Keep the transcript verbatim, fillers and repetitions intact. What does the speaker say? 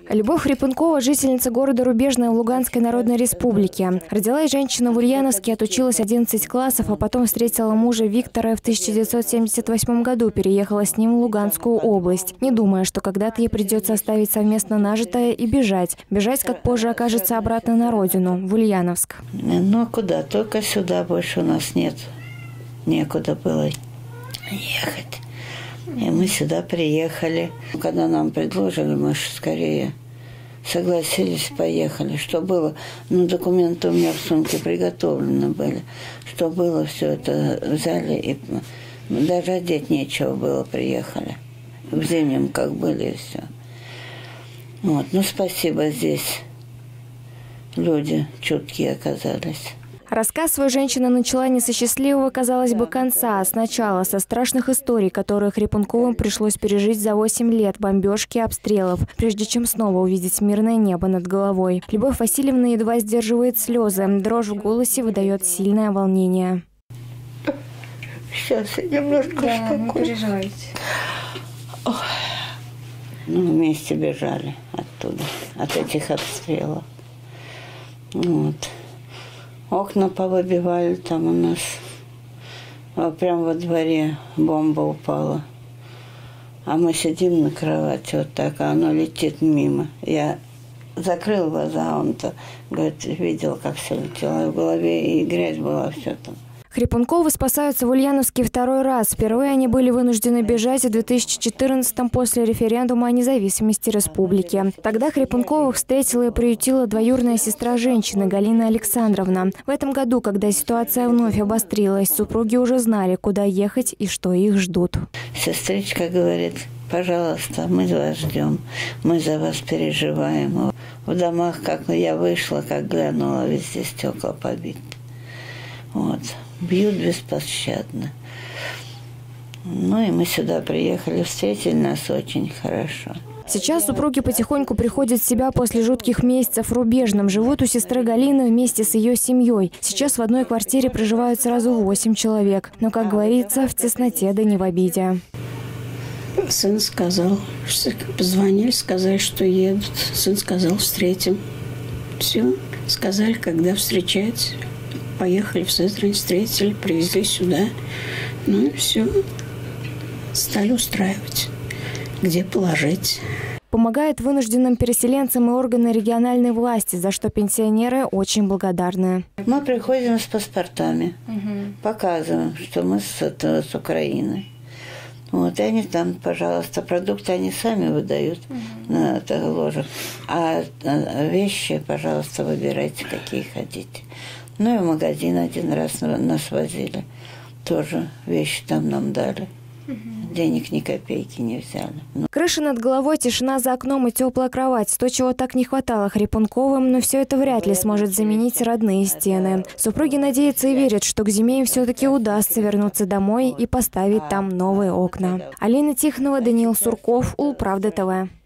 Любовь Хрипункова – жительница города Рубежное в Луганской Народной Республике. Родилась женщина в Ульяновске, отучилась одиннадцать классов, а потом встретила мужа Виктора и в тысяча девятьсот семьдесят восьмом году переехала с ним в Луганскую область, не думая, что когда-то ей придется оставить совместно нажитое и бежать. Бежать, как позже окажется, обратно на родину, в Ульяновск. Ну, куда? Только сюда больше у нас нет. Некуда было ехать. И мы сюда приехали. Когда нам предложили, мы же скорее согласились, поехали. Что было? Ну, документы у меня в сумке приготовлены были. Что было, все это взяли. И даже одеть нечего было, приехали. В зимнем как были, и все. Вот. Ну, спасибо, здесь люди чуткие оказались. Рассказ свой женщина начала не со счастливого, казалось бы, конца, а сначала, со страшных историй, которые Хрипунковым пришлось пережить за восемь лет бомбежки и обстрелов, прежде чем снова увидеть мирное небо над головой. Любовь Васильевна едва сдерживает слезы, дрожь в голосе выдает сильное волнение. Сейчас я немножко да, не переживайте. Ну, вместе бежали оттуда, от этих обстрелов. Вот. Окна повыбивали там у нас. Прямо во дворе бомба упала. А мы сидим на кровати вот так, а оно летит мимо. Я закрыл глаза, он-то, говорит, видел, как все летело в голове, и грязь была все там. Хрипунковы спасаются в Ульяновске второй раз. Впервые они были вынуждены бежать в две тысячи четырнадцатом после референдума о независимости республики. Тогда Хрипунковых встретила и приютила двоюродная сестра женщины Галина Александровна. В этом году, когда ситуация вновь обострилась, супруги уже знали, куда ехать и что их ждут. Сестричка говорит: пожалуйста, мы вас ждем, мы за вас переживаем. В домах, как я вышла, как глянула, везде стекла побиты. Вот. Бьют беспощадно. Ну и мы сюда приехали, встретили нас очень хорошо. Сейчас супруги потихоньку приходят в себя после жутких месяцев в Рубежном. Живут у сестры Галины вместе с ее семьей. Сейчас в одной квартире проживают сразу восемь человек. Но, как говорится, в тесноте да не в обиде. Сын сказал, что позвонили, сказали, что едут. Сын сказал, встретим. Все, сказали, когда встречать. Поехали в Сызрань, встретили, привезли сюда. Ну и все. Стали устраивать, где положить. Помогают вынужденным переселенцам и органы региональной власти, за что пенсионеры очень благодарны. Мы приходим с паспортами, угу. Показываем, что мы с, это, с Украины. Вот, и они там, пожалуйста, продукты они сами выдают угу. на это ложах. А вещи, пожалуйста, выбирайте, какие хотите. Ну и в магазин один раз нас возили. Тоже вещи там нам дали. Угу. Денег ни копейки не взяли. Ну. Крыша над головой, тишина за окном и теплая кровать. То, чего так не хватало Хрипунковым, но все это вряд ли сможет заменить родные стены. Супруги надеются и верят, что к зиме им все-таки удастся вернуться домой и поставить там новые окна. Алина Тихонова, Даниил Сурков, Улправда ТВ.